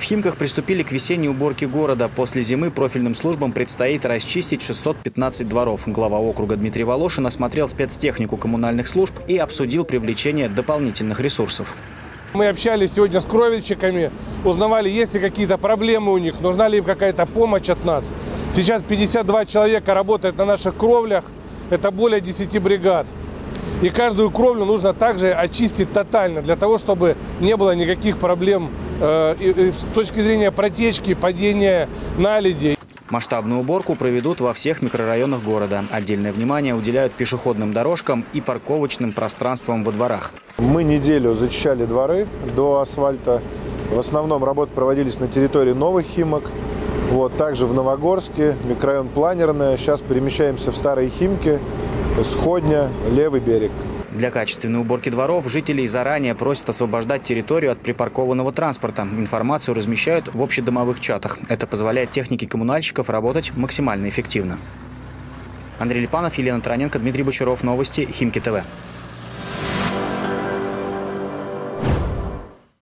Химках приступили к весенней уборке города. После зимы профильным службам предстоит расчистить 615 дворов. Глава округа Дмитрий Волошин осмотрел спецтехнику коммунальных служб и обсудил привлечение дополнительных ресурсов. Мы общались сегодня с кровельщиками, узнавали, есть ли какие-то проблемы у них, нужна ли им какая-то помощь от нас. Сейчас 52 человека работают на наших кровлях, это более 10 бригад. И каждую кровлю нужно также очистить тотально, для того, чтобы не было никаких проблем с точки зрения протечки, падения наледи. Масштабную уборку проведут во всех микрорайонах города. Отдельное внимание уделяют пешеходным дорожкам и парковочным пространствам во дворах. Мы неделю зачищали дворы до асфальта. В основном работы проводились на территории новых Химок. Также в Новогорске, микрорайон Планерная. Сейчас перемещаемся в Старые Химки, Сходня, Левый берег. Для качественной уборки дворов жителей заранее просят освобождать территорию от припаркованного транспорта. Информацию размещают в общедомовых чатах. Это позволяет технике коммунальщиков работать максимально эффективно. Андрей Липанов, Елена Тараненко, Дмитрий Бочаров. Новости Химки ТВ.